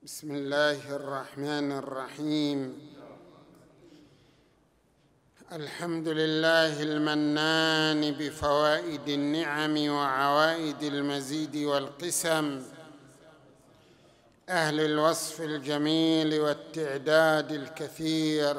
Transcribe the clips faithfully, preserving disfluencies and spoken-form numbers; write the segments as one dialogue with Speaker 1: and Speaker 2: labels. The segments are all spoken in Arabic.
Speaker 1: بسم الله الرحمن الرحيم. الحمد لله المنان بفوائد النعم وعوائد المزيد والقسم، أهل الوصف الجميل والتعداد الكثير،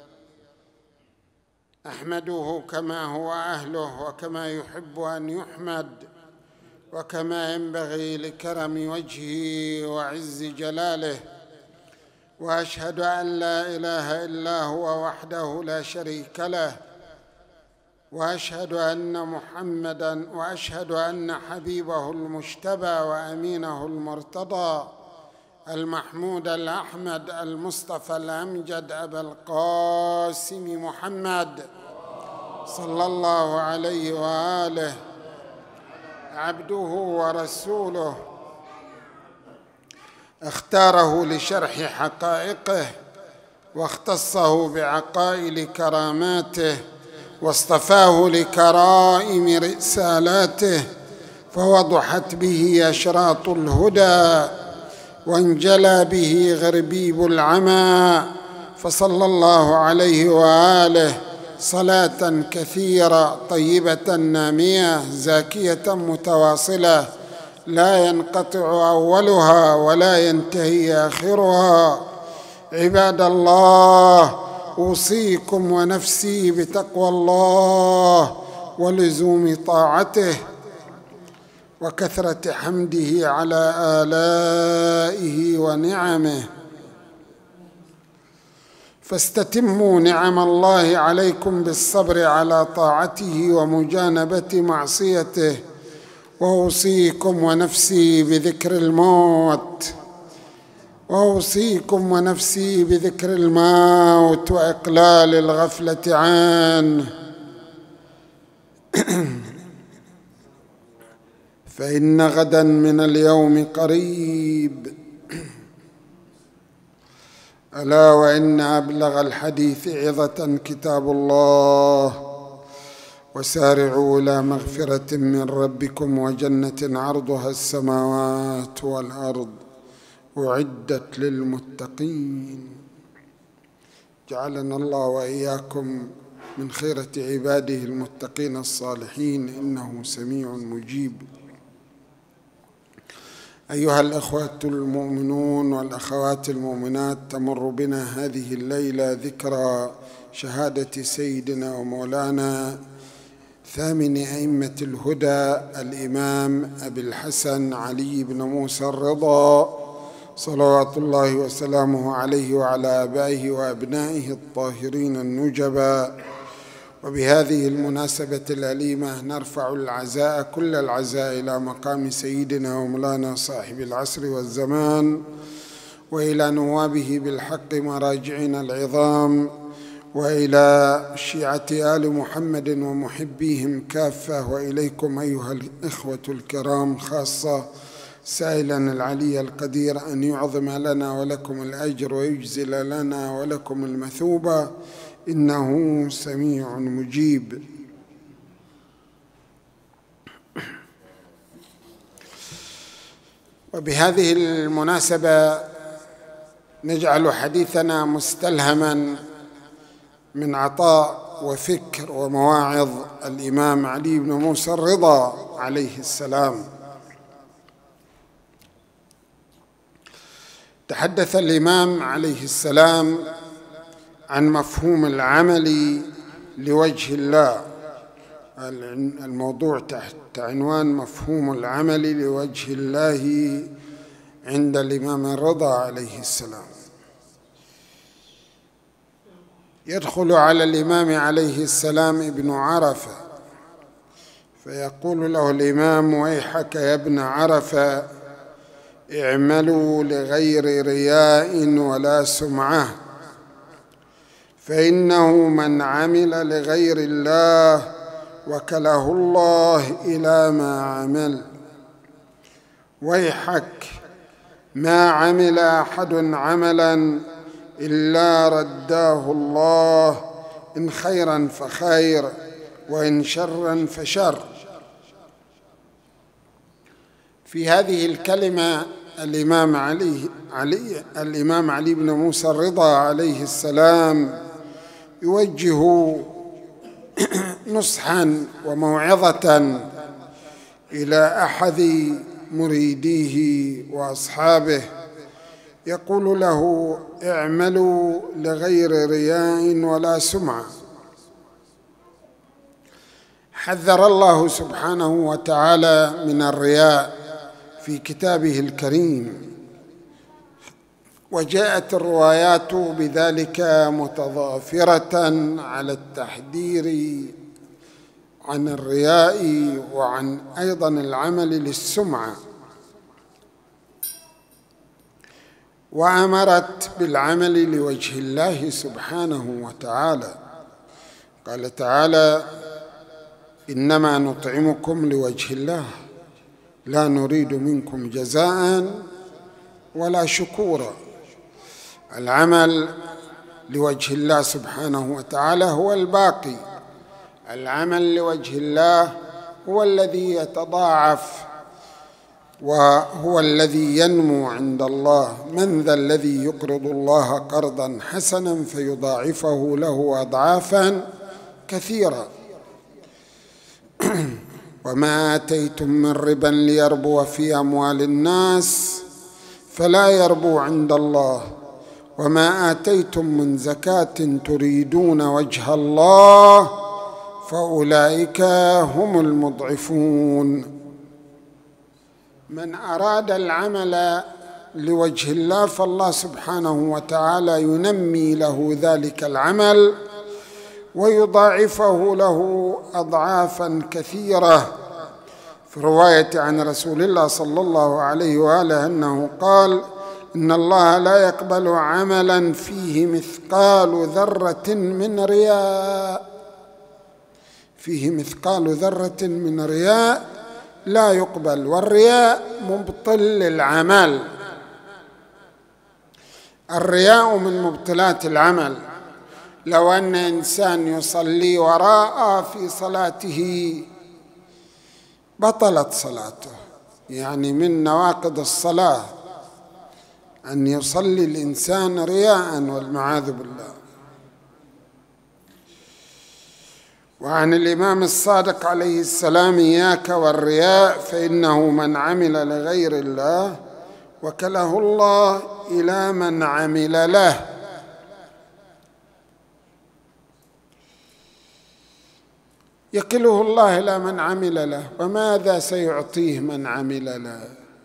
Speaker 1: أحمده كما هو أهله وكما يحب أن يحمد وكما ينبغي لكرم وجهه وعز جلاله، وأشهد أن لا إله إلا هو وحده لا شريك له، وأشهد أن محمداً وأشهد أن حبيبه المجتبى وأمينه المرتضى المحمود الأحمد المصطفى الأمجد أبا القاسم محمد صلى الله عليه وآله عبده ورسوله، اختاره لشرح حقائقه واختصه بعقائل كراماته واصطفاه لكرائم رسالاته، فوضحت به أشراط الهدى وانجلى به غربيب العمى، فصلى الله عليه وآله صلاة كثيرة طيبة نامية زاكية متواصلة لا ينقطع أولها ولا ينتهي آخرها. عباد الله، أوصيكم ونفسي بتقوى الله ولزوم طاعته وكثرة حمده على آلائه ونعمه، فاستتموا نعم الله عليكم بالصبر على طاعته ومجانبة معصيته، وأوصيكم ونفسي بذكر الموت وأوصيكم ونفسي بذكر الموت وإقلال الغفلة عنه، فإن غدا من اليوم قريب. ألا وإن أبلغ الحديث عظة كتاب الله، وسارعوا إلى مغفرة من ربكم وجنة عرضها السماوات والأرض أعدت للمتقين. جعلنا الله وإياكم من خيرة عباده المتقين الصالحين، إنه سميع مجيب. أيها الأخوة المؤمنون والأخوات المؤمنات، تمر بنا هذه الليلة ذكرى شهادة سيدنا ومولانا ثامن أئمة الهدى الإمام أبي الحسن علي بن موسى الرضا صلوات الله وسلامه عليه وعلى آبائه وأبنائه الطاهرين النجبا. وبهذه المناسبة الأليمة نرفع العزاء كل العزاء إلى مقام سيدنا ومولانا صاحب العصر والزمان، وإلى نوابه بالحق مراجعين العظام، وإلى شيعة آل محمد ومحبيهم كافة، وإليكم أيها الإخوة الكرام خاصة، سائلا العلي القدير أن يعظم لنا ولكم الأجر ويجزل لنا ولكم المثوبة، إنه سميع مجيب. وبهذه المناسبة نجعل حديثنا مستلهما من عطاء وفكر ومواعظ الإمام علي بن موسى الرضا عليه السلام. تحدث الإمام عليه السلام عن مفهوم العمل لوجه الله. الموضوع تحت عنوان مفهوم العمل لوجه الله عند الإمام الرضا عليه السلام. يدخل على الإمام عليه السلام ابن عرفة فيقول له الإمام: ويحك يا ابن عرفة، اعملوا لغير رياء ولا سمعة، فإنه من عمل لغير الله وكله الله إلى ما عمل. ويحك، ما عمل أحد عملا إلا رداه الله، إن خيرا فخير وإن شرا فشر. في هذه الكلمة الإمام علي, علي الإمام علي بن موسى الرضا عليه السلام يوجه نصحا وموعظة إلى أحد مريديه وأصحابه، يقول له: اعملوا لغير رياء ولا سمعة. حذر الله سبحانه وتعالى من الرياء في كتابه الكريم، وجاءت الروايات بذلك متضافرة على التحذير عن الرياء وعن أيضا العمل للسمعة، وأمرت بالعمل لوجه الله سبحانه وتعالى. قال تعالى: إنما نطعمكم لوجه الله لا نريد منكم جزاء ولا شكورا. العمل لوجه الله سبحانه وتعالى هو الباقي، العمل لوجه الله هو الذي يتضاعف وهو الذي ينمو عند الله. من ذا الذي يقرض الله قرضا حسنا فيضاعفه له أضعافا كثيرة. وما آتيتم من ربا ليربو في أموال الناس فلا يربو عند الله، وما آتيتم من زكاة تريدون وجه الله فأولئك هم المضعفون. من أراد العمل لوجه الله فالله سبحانه وتعالى ينمي له ذلك العمل ويضاعفه له أضعافا كثيرة. في رواية عن رسول الله صلى الله عليه وآله أنه قال: إن الله لا يقبل عملا فيه مثقال ذرة من رياء، فيه مثقال ذرة من رياء لا يقبل. والرياء مبطل للعمل، الرياء من مبطلات العمل. لو أن إنسان يصلي وراء في صلاته بطلت صلاته، يعني من نواقض الصلاة أن يصلي الإنسان رياء والمعاذ بالله. وعن الإمام الصادق عليه السلام: إياك والرياء فإنه من عمل لغير الله وكله الله إلى من عمل له. يكله الله إلى من عمل له، وماذا سيعطيه من عمل له؟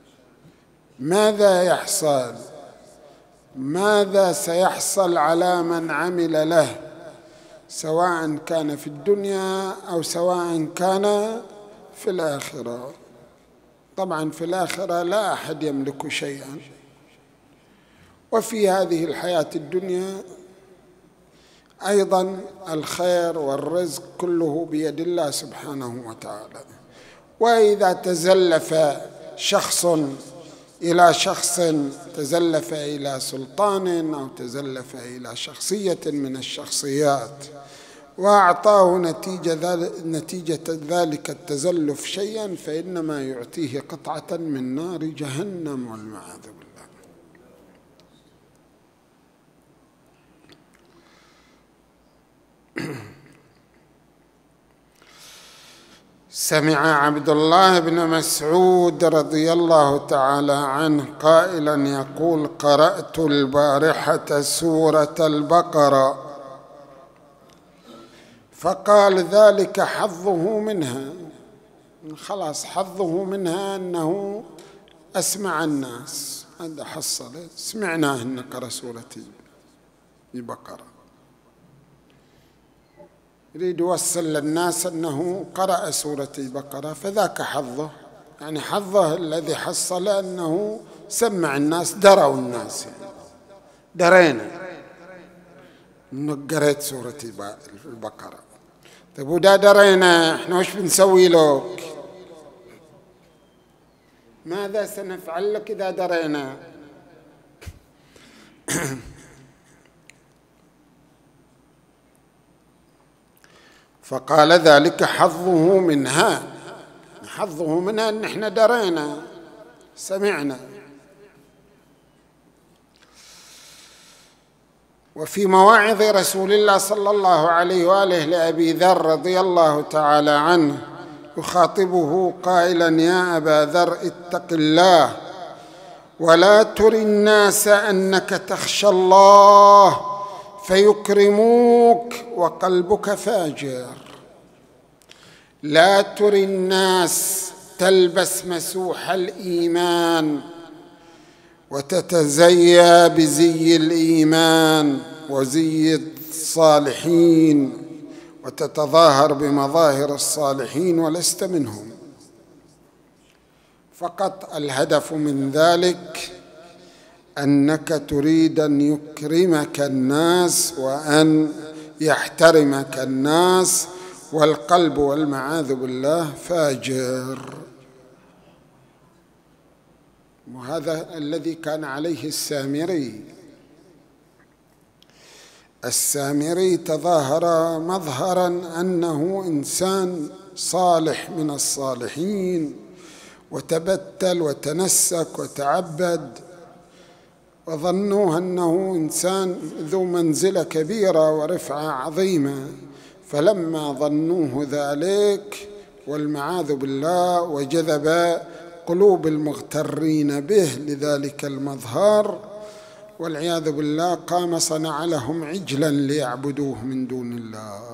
Speaker 1: ماذا يحصل؟ ماذا سيحصل على من عمل له، سواء كان في الدنيا أو سواء كان في الآخرة؟ طبعا في الآخرة لا أحد يملك شيئا، وفي هذه الحياة الدنيا أيضا الخير والرزق كله بيد الله سبحانه وتعالى. وإذا تزلف شخص إلى شخص، تزلف إلى سلطان أو تزلف إلى شخصية من الشخصيات وأعطاه نتيجة, نتيجة ذلك التزلف شيئا، فإنما يعطيه قطعة من نار جهنم والمعاذ بالله. سمع عبد الله بن مسعود رضي الله تعالى عنه قائلا يقول: قرأت البارحة سورة البقرة، فقال ذلك حظه منها، خلاص حظه منها أنه أسمع الناس، هذا حصل، سمعناه أن قرأ سورة البقرة، يريد يوصل للناس أنه قرأ سورة البقرة، فذاك حظه، يعني حظه الذي حصل أنه سمع الناس، دروا الناس، يعني درينا أنه قرأت سورة البقرة. طيب ودا درينا، إحنا وش بنسوي لك؟ ماذا سنفعل لك إذا درينا؟ فقال ذلك حظه منها، حظه منها أن احنا درينا سمعنا. وفي مواعظ رسول الله صلى الله عليه وآله لأبي ذر رضي الله تعالى عنه يخاطبه قائلا: يا أبا ذر اتق الله ولا تر الناس أنك تخشى الله فيكرموك وقلبك فاجر. لا تر الناس تلبس مسوح الإيمان وتتزيى بزي الإيمان وزي الصالحين وتتظاهر بمظاهر الصالحين ولست منهم، فقط الهدف من ذلك أنك تريد أن يكرمك الناس وأن يحترمك الناس، والقلب والمعاذ بالله فاجر. وهذا الذي كان عليه السامري. السامري تظاهر مظهرا أنه إنسان صالح من الصالحين، وتبتل وتنسك وتعبد، وظنوه أنه إنسان ذو منزلة كبيرة ورفعة عظيمة، فلما ظنوه ذلك والمعاذ بالله وجذب قلوب المغترين به لذلك المظهر والعياذ بالله قام صنع لهم عجلا ليعبدوه من دون الله.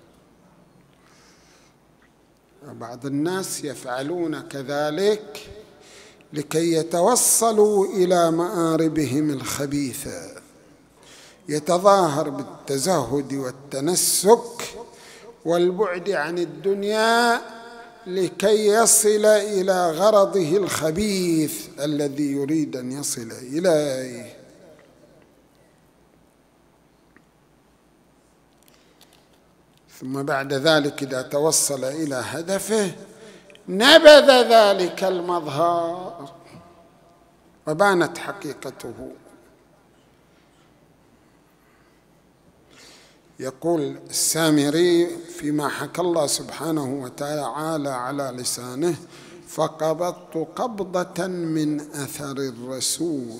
Speaker 1: بعض الناس يفعلون كذلك لكي يتوصلوا إلى مآربهم الخبيثة، يتظاهر بالتزهد والتنسك والبعد عن الدنيا لكي يصل إلى غرضه الخبيث الذي يريد أن يصل إليه. ثم بعد ذلك إذا توصل إلى هدفه نبذ ذلك المظهر وبانت حقيقته. يقول السامري فيما حكى الله سبحانه وتعالى على لسانه: فقبضت قبضة من أثر الرسول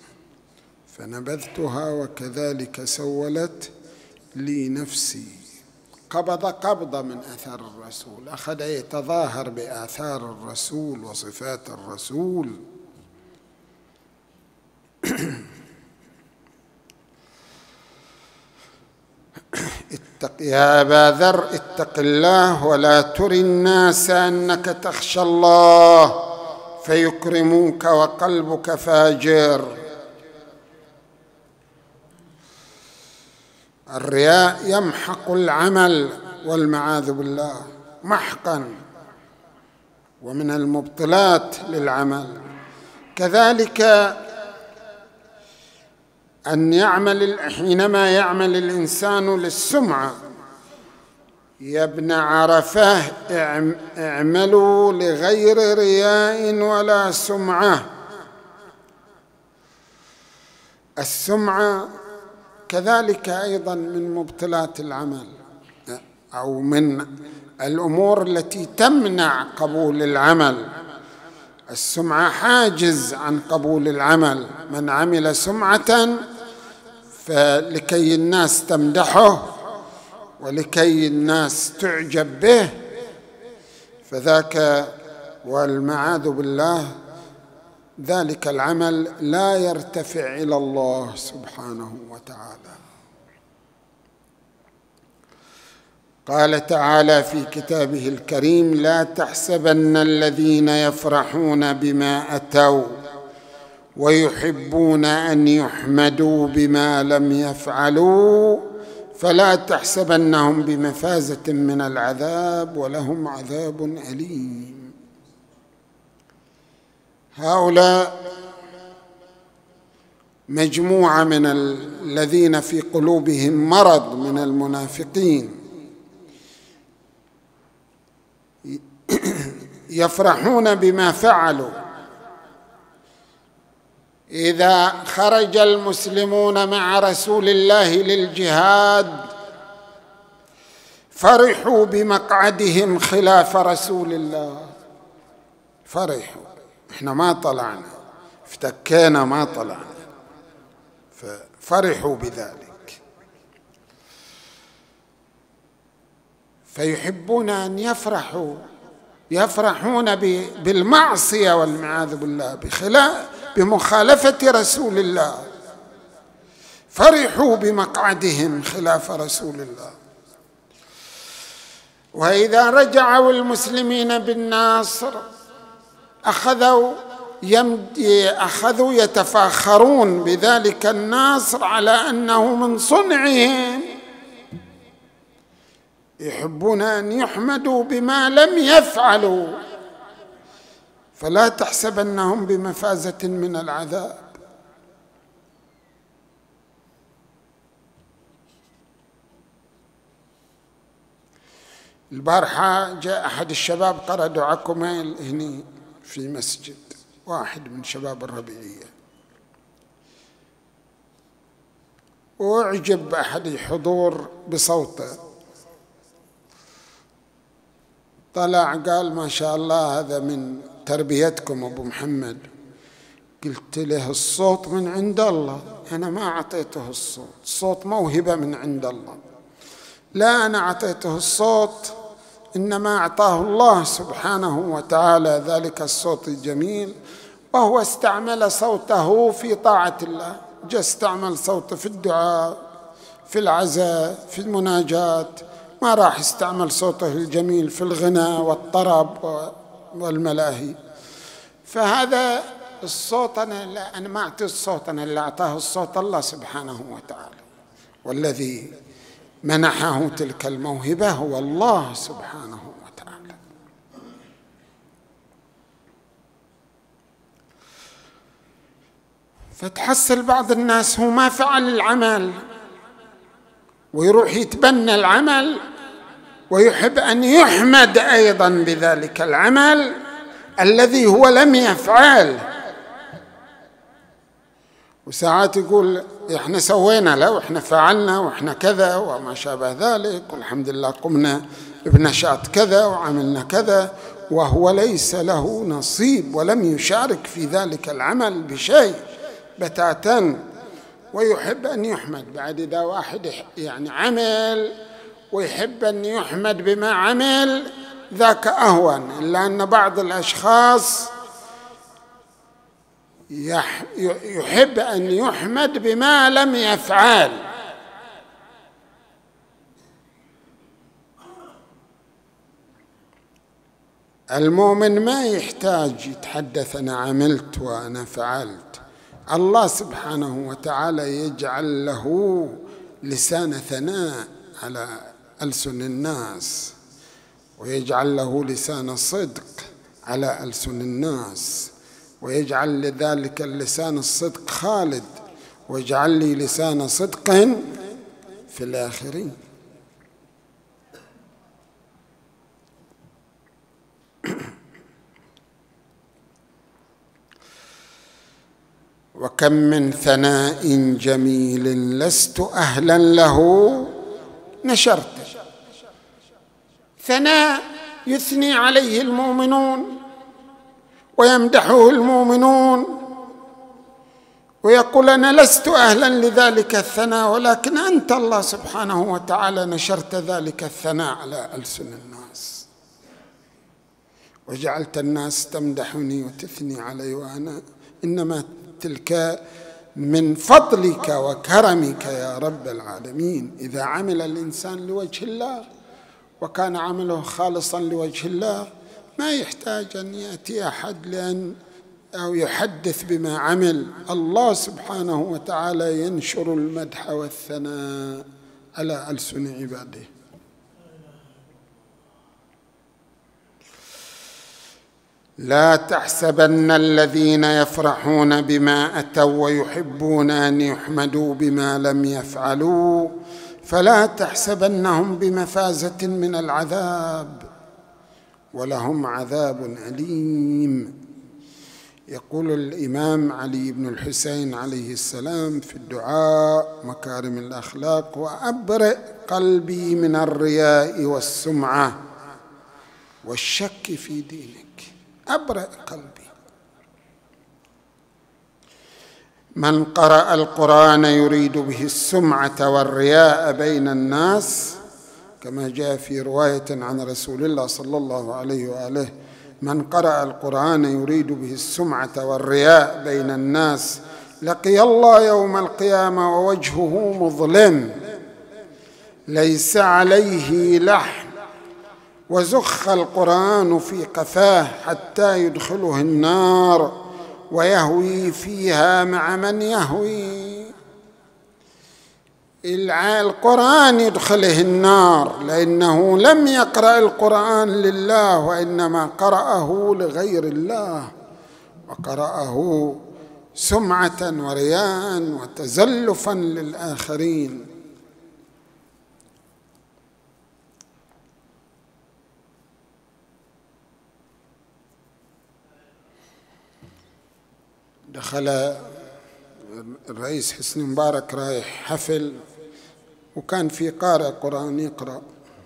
Speaker 1: فنبذتها وكذلك سولت لي نفسي. قبض قبضة من أثر الرسول، أخذ يتظاهر بآثار الرسول وصفات الرسول. اتق يا أبا ذر اتق الله ولا تر الناس أنك تخشى الله فيكرموك وقلبك فاجر. الرياء يمحق العمل والمعاذ بالله محقا، ومن المبطلات للعمل. كذلك أن يعمل حينما يعمل الإنسان للسمعة: يا ابن عرفة اعملوا لغير رياء ولا سمعة. السمعة كذلك أيضا من مبطلات العمل، أو من الأمور التي تمنع قبول العمل. السمعة حاجز عن قبول العمل. من عمل سمعة فلكي الناس تمدحه ولكي الناس تعجب به، فذاك والمعاذ بالله ذلك العمل لا يرتفع إلى الله سبحانه وتعالى. قال تعالى في كتابه الكريم: لا تحسبن الذين يفرحون بما أتوا ويحبون أن يحمدوا بما لم يفعلوا فلا تحسبنهم بمفازة من العذاب ولهم عذاب أليم. هؤلاء مجموعة من الذين في قلوبهم مرض من المنافقين، يفرحون بما فعلوا. إذا خرج المسلمون مع رسول الله للجهاد فرحوا بمقعدهم خلاف رسول الله، فرحوا: احنا ما طلعنا، افتكينا ما طلعنا، ففرحوا بذلك. فيحبون أن يفرحوا يفرحون بالمعصية والعياذ بالله بخلاف بمخالفة رسول الله، فرحوا بمقعدهم خلاف رسول الله. وإذا رجعوا المسلمين بالنصر أخذوا أخذوا يتفاخرون بذلك النصر على أنه من صنعهم، يحبون أن يحمدوا بما لم يفعلوا، فلا تحسبنهم بمفازة من العذاب. البارحة جاء أحد الشباب قرأ دعاء كميل هنا في مسجد، واحد من شباب الربيعية، وأعجب أحد الحضور بصوته، طلع قال ما شاء الله هذا من تربيتكم أبو محمد. قلت له الصوت من عند الله، أنا ما أعطيته الصوت، الصوت موهبة من عند الله، لا أنا أعطيته الصوت، إنما أعطاه الله سبحانه وتعالى ذلك الصوت الجميل، وهو استعمل صوته في طاعة الله، جاء استعمل صوته في الدعاء في العزاء في المناجات، ما راح استعمل صوته الجميل في الغناء والطرب والملاهي. فهذا الصوت أنا, لا أنا ما أعطي الصوت، أنا اللي أعطاه الصوت الله سبحانه وتعالى، والذي منحه تلك الموهبة هو الله سبحانه وتعالى. فتحصل بعض الناس هو ما فعل العمل ويروح يتبنى العمل ويحب أن يحمد أيضا بذلك العمل الذي هو لم يفعل، وساعات يقول إحنا سوينا له وإحنا فعلنا وإحنا كذا وما شابه ذلك، والحمد لله قمنا بنشاط كذا وعملنا كذا، وهو ليس له نصيب ولم يشارك في ذلك العمل بشيء بتاتا، ويحب أن يحمد. بعد إذا واحد يعني عمل ويحب أن يحمد بما عمل ذاك أهون، إلا أن بعض الأشخاص يحب أن يحمد بما لم يفعل. المؤمن ما يحتاج يتحدث أنا عملت وأنا فعلت، الله سبحانه وتعالى يجعل له لسان ثناء على ألسن الناس، ويجعل له لسان صدق على ألسن الناس، ويجعل لذلك اللسان الصدق خالد، ويجعل لي لسان صدق في الآخرين. وكم من ثناء جميل لست أهلا له نشرت. ثناء يثني عليه المؤمنون ويمدحه المؤمنون ويقول أنا لست أهلا لذلك الثناء، ولكن أنت الله سبحانه وتعالى نشرت ذلك الثناء على ألسن الناس، وجعلت الناس تمدحني وتثني علي، وأنا إنما تلك من فضلك وكرمك يا رب العالمين. إذا عمل الإنسان لوجه الله وكان عمله خالصا لوجه الله ما يحتاج أن يأتي أحد لأن أو يحدث بما عمل، الله سبحانه وتعالى ينشر المدح والثناء على ألسن عباده. لا تحسبن الذين يفرحون بما أتوا ويحبون أن يحمدوا بما لم يفعلوا فلا تحسبنهم بمفازة من العذاب ولهم عذاب أليم. يقول الإمام علي بن الحسين عليه السلام في الدعاء مكارم الأخلاق: وأبرئ قلبي من الرياء والسمعة والشك في دينك. أبرئ قلبي. من قرأ القرآن يريد به السمعة والرياء بين الناس كما جاء في رواية عن رسول الله صلى الله عليه وآله: من قرأ القرآن يريد به السمعة والرياء بين الناس لقي الله يوم القيامة ووجهه مظلم ليس عليه لحن، وزخ القرآن في قفاه حتى يدخله النار ويهوي فيها مع من يهوي. القرآن يدخله النار لأنه لم يقرأ القرآن لله، وإنما قرأه لغير الله، وقرأه سمعة ورياء وتزلفا للآخرين. دخل الرئيس حسني مبارك رايح حفل، وكان في قارئ قرآن يقرأ،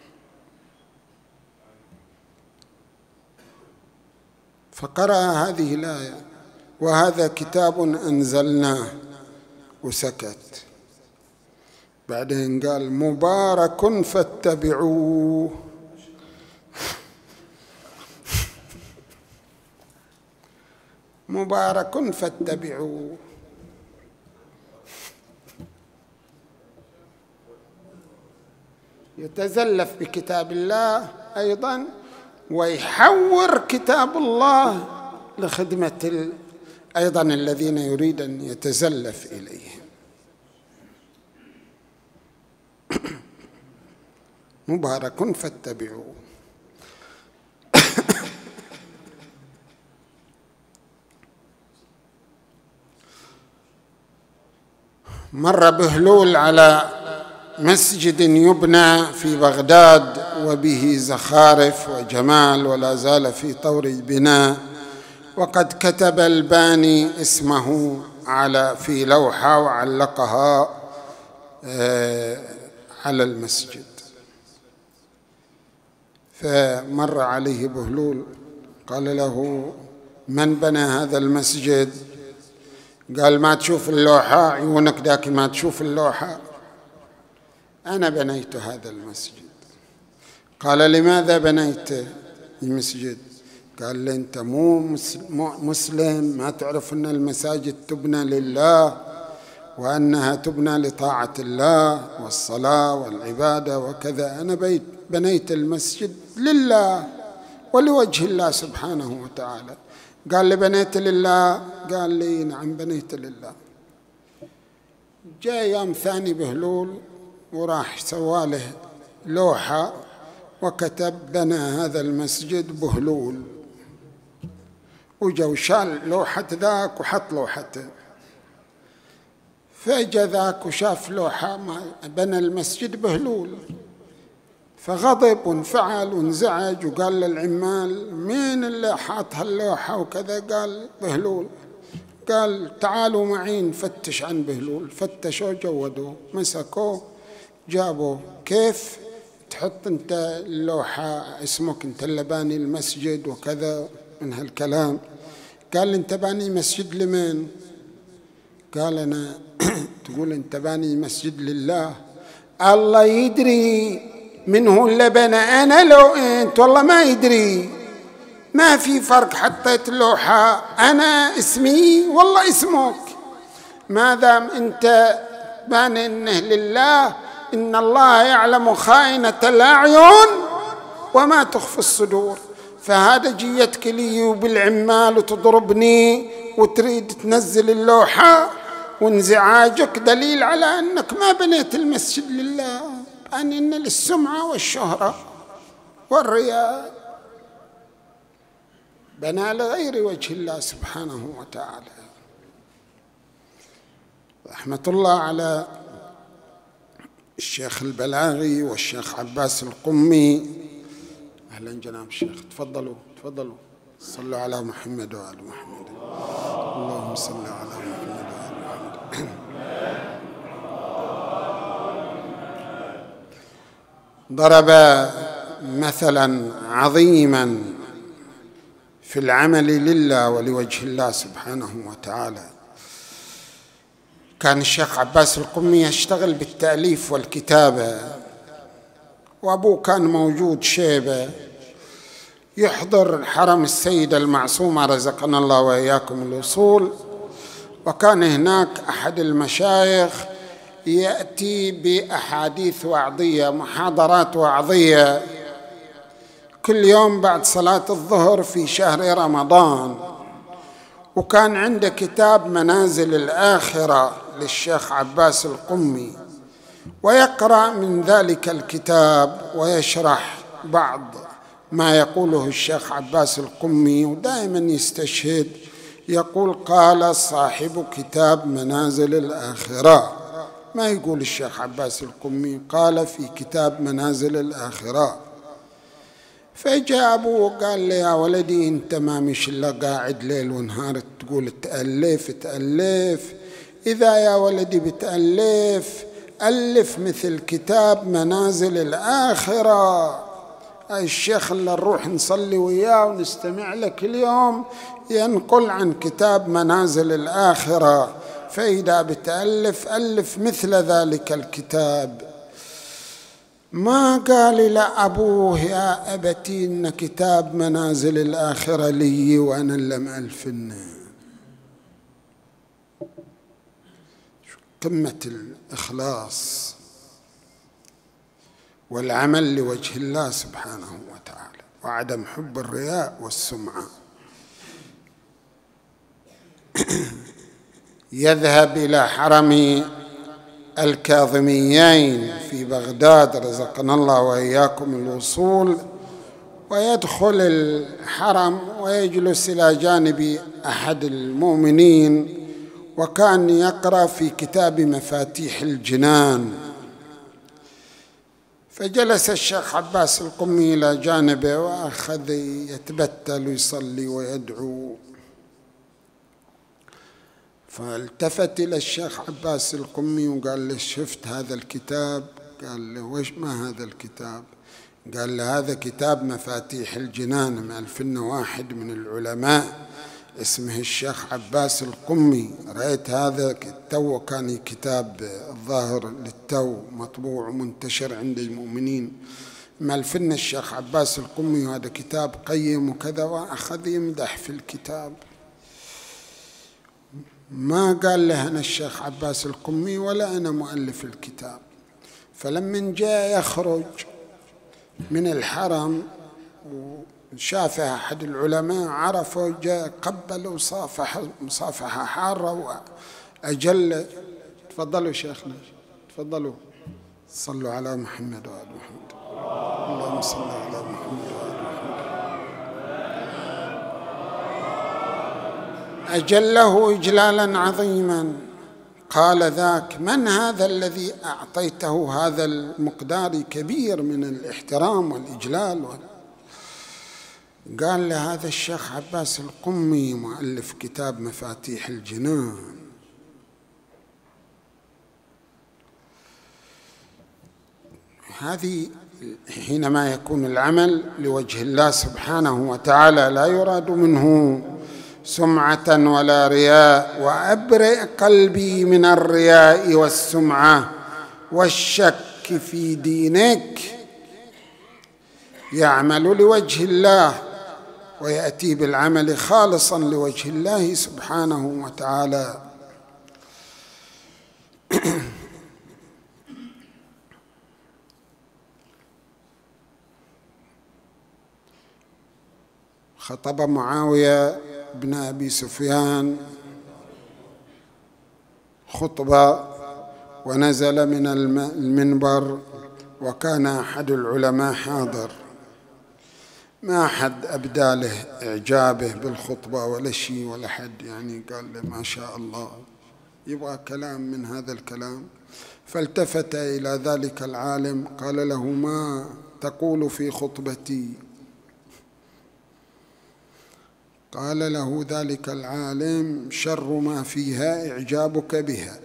Speaker 1: فقرأ هذه الآية: وهذا كتاب أنزلناه، وسكت. بعدين قال: مبارك فاتبعوه. مبارك فاتبعوه. يتزلف بكتاب الله أيضا، ويحور كتاب الله لخدمة أيضا الذين يريد أن يتزلف إليهم. مبارك فاتبعوه. مر بهلول على مسجد يبنى في بغداد وبه زخارف وجمال ولا زال في طور البناء، وقد كتب الباني اسمه على في لوحة وعلقها على المسجد. فمر عليه بهلول قال له: من بنى هذا المسجد؟ قال: ما تشوف اللوحة؟ عيونك ذاك ما تشوف اللوحة؟ أنا بنيت هذا المسجد. قال: لماذا بنيت المسجد؟ قال: لي أنت مو مسلم، ما تعرف أن المساجد تبنى لله، وأنها تبنى لطاعة الله والصلاة والعبادة وكذا. أنا بيت بنيت المسجد لله ولوجه الله سبحانه وتعالى. قال لي: بنيت لله؟ قال لي: نعم بنيت لله. جاء يوم ثاني بهلول وراح سواله لوحة وكتب: بنى هذا المسجد بهلول. وجا وشال لوحة ذاك وحط لوحته. فجاء ذاك وشاف لوحة بنى المسجد بهلول، فغضب وانفعل وانزعج وقال للعمال: مين اللي حاط هاللوحة وكذا؟ قال: بهلول. قال: تعالوا معي نفتش عن بهلول. فتشوا جودوه، مسكوه، جابوا: كيف تحط انت اللوحة اسمك انت اللي باني المسجد وكذا من هالكلام؟ قال: انت باني مسجد لمن؟ قال: انا تقول انت باني مسجد لله؟ الله يدري من هو اللي بنى، انا لو انت والله ما يدري، ما في فرق. حطيت اللوحة انا اسمي والله اسمك، ما دام انت باني انه لله. إن الله يعلم خائنة الأعين وما تخفي الصدور. فهذا جيتك لي بالعمال وتضربني وتريد تنزل اللوحة، وانزعاجك دليل على أنك ما بنيت المسجد لله، أن إن للسمعة والشهرة والرياء، بنى لغير وجه الله سبحانه وتعالى. رحمة الله على الشيخ البلاغي والشيخ عباس القمي. أهلا جناب الشيخ، تفضلوا تفضلوا. صلوا على محمد وآل محمد. اللهم صل على محمد وآل محمد. ضرب مثلا عظيما في العمل لله ولوجه الله سبحانه وتعالى. كان الشيخ عباس القمي يشتغل بالتأليف والكتابة، وأبوه كان موجود شيبة يحضر حرم السيدة المعصومة رزقنا الله وإياكم الوصول. وكان هناك أحد المشايخ يأتي بأحاديث وعظية، محاضرات وعظية كل يوم بعد صلاة الظهر في شهر رمضان. وكان عنده كتاب منازل الآخرة للشيخ عباس القمي، ويقرأ من ذلك الكتاب ويشرح بعض ما يقوله الشيخ عباس القمي، ودائما يستشهد يقول قال صاحب كتاب منازل الآخرة، ما يقول الشيخ عباس القمي، قال في كتاب منازل الآخرة. فجاء أبوه قال لي يا ولدي أنت ما مش إلا قاعد ليل ونهار تقول تألف تألف، إذا يا ولدي بتألف ألف مثل كتاب منازل الآخرة. الشيخ اللي نروح نصلي وياه ونستمع له كل يوم ينقل عن كتاب منازل الآخرة، فإذا بتألف ألف مثل ذلك الكتاب. ما قال لا أبوه يا أبتي إن كتاب منازل الآخرة لي وأنا لم ألفنه. قمة الإخلاص والعمل لوجه الله سبحانه وتعالى، وعدم حب الرياء والسمعة. يذهب إلى حرم الكاظميين في بغداد رزقنا الله وإياكم الوصول، ويدخل الحرم ويجلس إلى جانب أحد المؤمنين، وكان يقرأ في كتاب مفاتيح الجنان. فجلس الشيخ عباس القمي إلى جانبه وأخذ يتبتل ويصلي ويدعو. فالتفت إلى الشيخ عباس القمي وقال له شفت هذا الكتاب؟ قال له وش ما هذا الكتاب؟ قال له هذا كتاب مفاتيح الجنان مألفن واحد من العلماء اسمه الشيخ عباس القمي. رأيت هذا التو كان كتاب الظاهر للتو مطبوع ومنتشر عند المؤمنين، مألفن الشيخ عباس القمي وهذا كتاب قيم وكذا، وأخذ يمدح في الكتاب. ما قال له أنا الشيخ عباس القمي ولا أنا مؤلف الكتاب. فلما جاء يخرج من الحرم وشافه أحد العلماء عرفه، جاء قبله وصافح مصافحة حارة وأجل. تفضلوا شيخنا تفضلوا، صلوا على محمد وآل محمد، اللهم صل على محمد وآل محمد. أجله إجلالا عظيما. قال ذاك من هذا الذي أعطيته هذا المقدار كبير من الاحترام والإجلال؟ قال له هذا الشيخ عباس القمي مؤلف كتاب مفاتيح الجنان. هذه حينما يكون العمل لوجه الله سبحانه وتعالى لا يراد منه سمعة ولا رياء. وأبرئ قلبي من الرياء والسمعة والشك في دينك. يعمل لوجه الله ويأتي بالعمل خالصا لوجه الله سبحانه وتعالى. خطب معاوية بن أبي سفيان خطبة ونزل من المنبر، وكان أحد العلماء حاضر. ما حد أبدى له إعجابه بالخطبة ولا شيء، ولا حد يعني قال له ما شاء الله يبغى كلام من هذا الكلام. فالتفت إلى ذلك العالم قال له ما تقول في خطبتي؟ قال له ذلك العالم شر ما فيها إعجابك بها.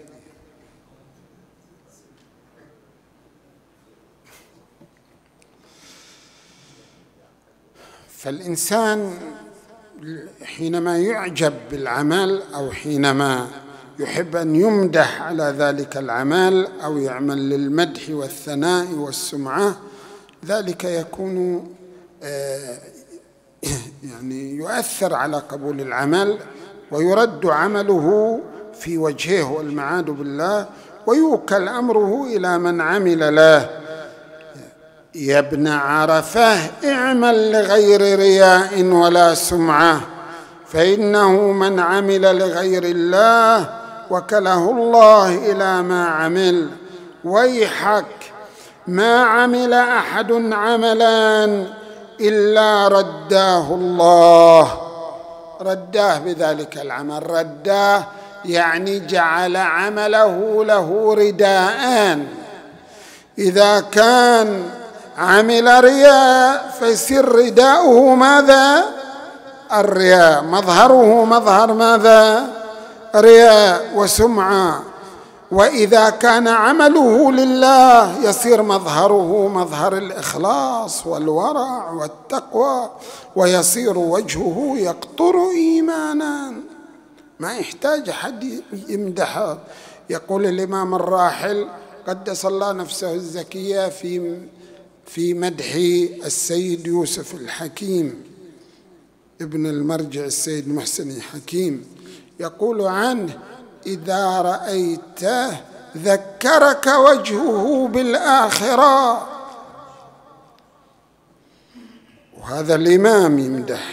Speaker 1: فالإنسان حينما يعجب بالعمل أو حينما يحب أن يمدح على ذلك العمل أو يعمل للمدح والثناء والسمعة، ذلك يكون يعني يؤثر على قبول العمل، ويرد عمله في وجهه والمعاد بالله، ويوكل أمره إلى من عمل له. يا ابن عرفة اعمل لغير رياء ولا سمعة، فإنه من عمل لغير الله وكله الله إلى ما عمل. ويحك ما عمل أحد عملا إلا رداه الله، رداه بذلك العمل. رداه يعني جعل عمله له رداءان. إذا كان عمل رياء فيصير رداؤه ماذا؟ الرياء، مظهره مظهر ماذا؟ رياء وسمعة. وإذا كان عمله لله يصير مظهره مظهر الإخلاص والورع والتقوى، ويصير وجهه يقطر إيمانا، ما يحتاج حد يمدحه. يقول الإمام الراحل قدس الله نفسه الزكية في في مدح السيد يوسف الحكيم ابن المرجع السيد محسن الحكيم، يقول عنه: إذا رأيته ذكرك وجهه بالآخرة. وهذا الإمام يمدح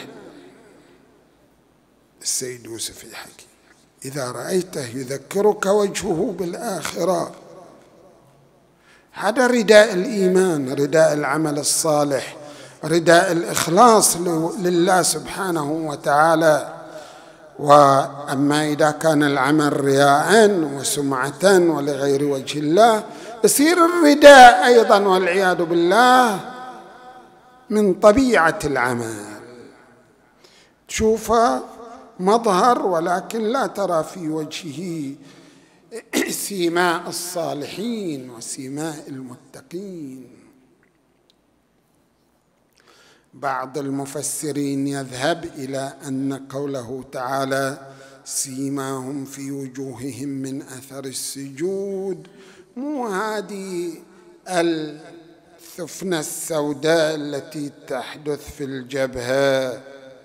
Speaker 1: السيد يوسف الحكيم: إذا رأيته يذكرك وجهه بالآخرة. هذا رداء الإيمان، رداء العمل الصالح، رداء الإخلاص لله سبحانه وتعالى. وأما إذا كان العمل رياء وسمعة ولغير وجه الله يصير الرداء أيضا والعياذ بالله من طبيعة العمل، تشوف مظهر ولكن لا ترى في وجهه سيماء الصالحين وسيماء المتقين. بعض المفسرين يذهب إلى أن قوله تعالى: سيماهم في وجوههم من أثر السجود، مو هذه الثفنة السوداء التي تحدث في الجبهة،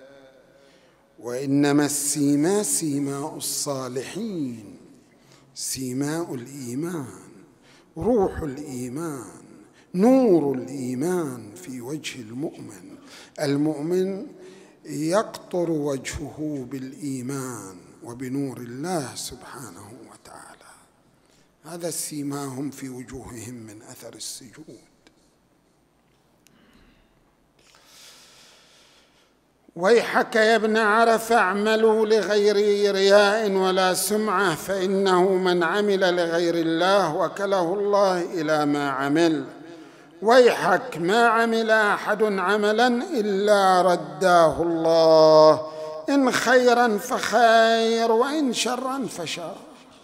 Speaker 1: وإنما السيماء سيماء الصالحين، سيماء الإيمان، روح الإيمان، نور الإيمان في وجه المؤمن. المؤمن يقطر وجهه بالإيمان وبنور الله سبحانه وتعالى. هذا سيماهم في وجوههم من أثر السجود. ويحك يا ابن عرفة اعملوا لغير رياء ولا سمعة، فإنه من عمل لغير الله وكله الله إلى ما عمل. ويحك ما عمل أحد عملا إلا رداه الله، إن خيرا فخير وإن شرا فشر.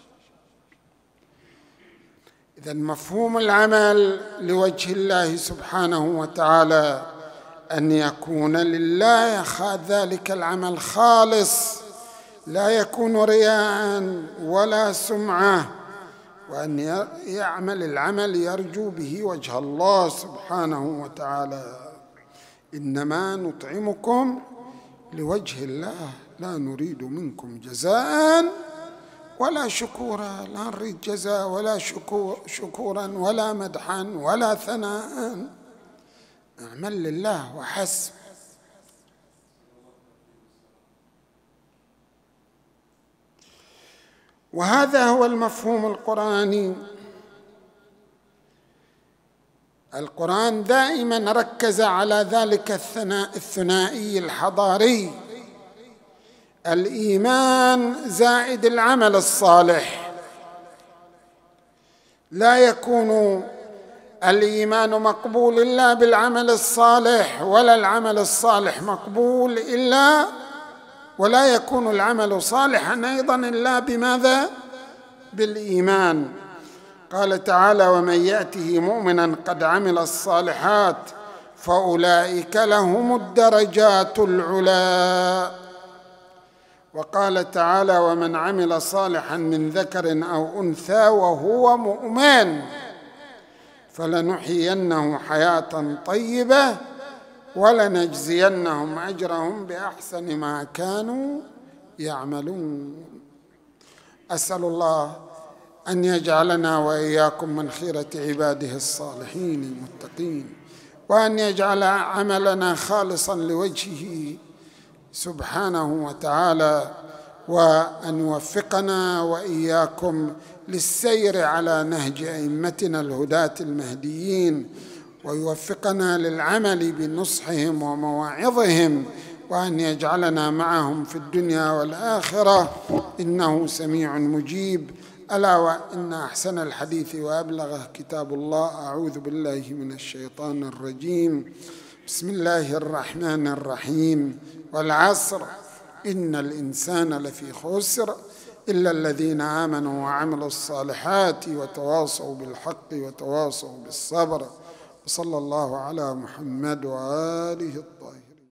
Speaker 1: إذن مفهوم العمل لوجه الله سبحانه وتعالى أن يكون لله ذلك العمل خالص، لا يكون رياء ولا سمعة، وأن يعمل العمل يرجو به وجه الله سبحانه وتعالى. إنما نطعمكم لوجه الله لا نريد منكم جزاء ولا شكورا، لا نريد جزاء ولا شكورا ولا مدحا ولا ثناء، اعمل لله وحسب. وهذا هو المفهوم القرآني. القرآن دائما ركز على ذلك الثناء الثنائي الحضاري: الإيمان زائد العمل الصالح. لا يكون الإيمان مقبول إلا بالعمل الصالح، ولا العمل الصالح مقبول إلا ولا يكون العمل صالحا أيضا إلا بماذا؟ بالإيمان. قال تعالى: ومن يأته مؤمنا قد عمل الصالحات فأولئك لهم الدرجات العلى. وقال تعالى: ومن عمل صالحا من ذكر أو أنثى وهو مؤمن فلنحيينه حياة طيبة ولنجزينهم أجرهم بأحسن ما كانوا يعملون. أسأل الله أن يجعلنا وإياكم من خيرة عباده الصالحين المتقين، وأن يجعل عملنا خالصا لوجهه سبحانه وتعالى، وأن يوفقنا وإياكم للسير على نهج أئمتنا الهداة المهديين، ويوفقنا للعمل بنصحهم ومواعظهم، وأن يجعلنا معهم في الدنيا والآخرة، إنه سميع مجيب. ألا وإن أحسن الحديث وأبلغه كتاب الله. أعوذ بالله من الشيطان الرجيم. بسم الله الرحمن الرحيم. والعصر إن الإنسان لفي خسر إلا الذين آمنوا وعملوا الصالحات وتواصوا بالحق وتواصوا بالصبر. وصلى الله على محمد وآله الطاهرين.